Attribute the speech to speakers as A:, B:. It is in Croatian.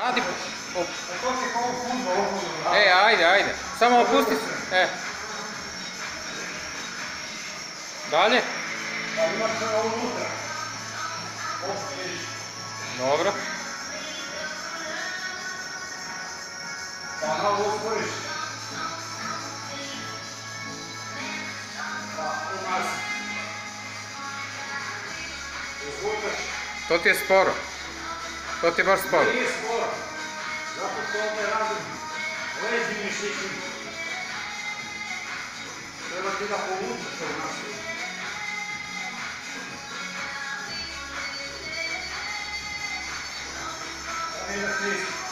A: Radi.
B: To ti kao fudbal.
A: Ajde. Samo opusti se. Dalje.
B: Pa imaš sve ovo unutra.
A: Dobro.
B: Pa malo usporiš. Pa u nas. Izvutaš.
A: To ti je sporo. To ti je baš sporo.
B: Nije sporo. Zato što ovdje radim leđi mišići. Treba ti da povučeš od nas. Da ne da stisneš.